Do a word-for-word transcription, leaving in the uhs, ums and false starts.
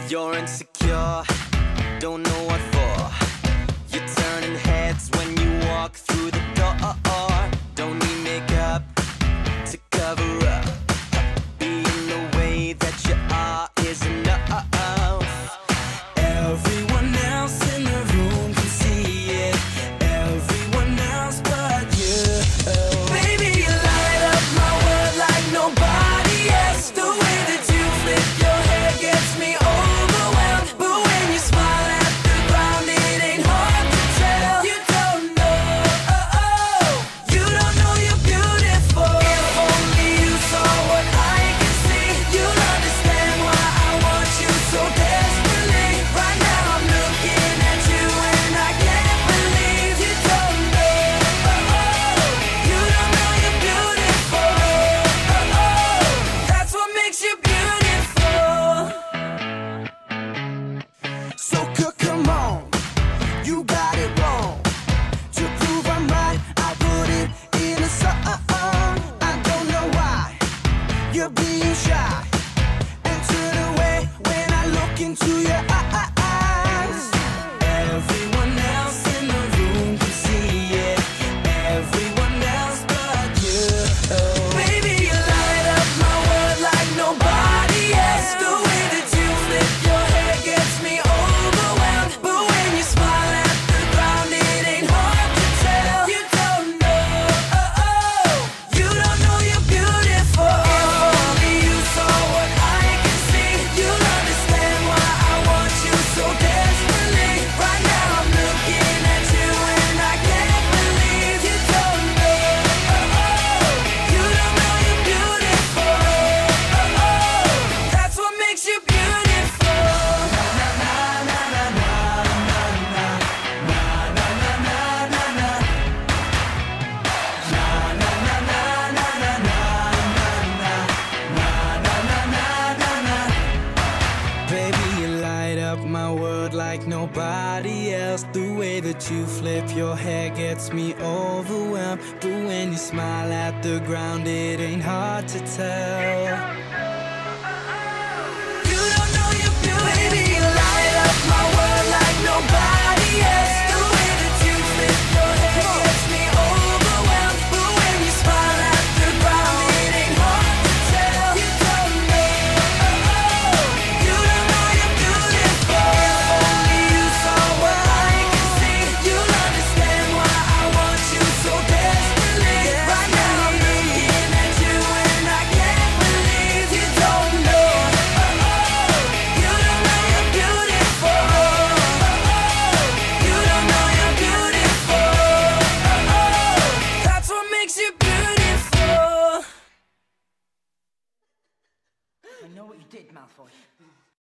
You're insecure, don't know what for. You're turning heads when you walk through the door. Don't need makeup to cover up. Being the way that you are is enough. Everyone else in the room can see it. Everyone else but you. Baby, you light up my world like nobody else. The way that you flip your hair gets me overwhelmed. But when you smile at the ground, it ain't hard to tell. You don't know, oh, oh. You don't know you're beautiful. If only you saw what I can see, you'll understand why I want you so desperately. Right now I'm looking at you and I can't believe you don't know, oh, oh. You don't know you're beautiful, oh, oh. That's what makes you beautiful. So c- come on, you got it wrong. To prove I'm right, I put it in a song. I don't know why you're being shy and turn away when I look into your eyes. Everyone else in the room can see it. Everyone else but you. Baby, you light up my world like nobody else. The way that you flip your hair gets me overwhelmed. But when you smile at the ground, it ain't hard to tell. You don't know, oh, oh. You don't know you're beautiful. If only you saw what I can see, you'll understand why I want you so desperately. Right now I'm looking at you and I can't believe you don't know, oh, oh. You don't know you're beautiful, oh, oh. That's what makes you beautiful. Na na na na na na na na na na na na na. Na na na na na na na na na na na. Baby, you light up my world like nobody else. The way that you flip your hair gets me overwhelmed. But when you smile at the ground, it ain't hard to tell.